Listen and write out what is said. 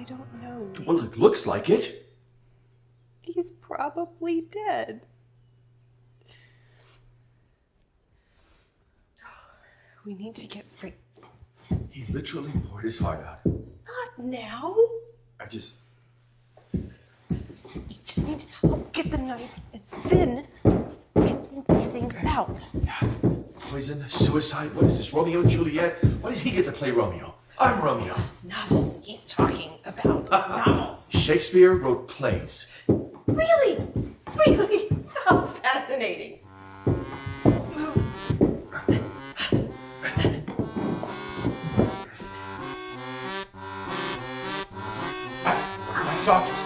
don't know. Well, it looks like it. He's probably dead. We need to get free. He literally poured his heart out. Not now. I just... You just need to help get the knife and then get these things out. Yeah. Poison, suicide, what is this, Romeo and Juliet? Why does he get to play Romeo? I'm Romeo. Novels he's talking about. Novels. Shakespeare wrote plays. Really? Really? How fascinating. My socks.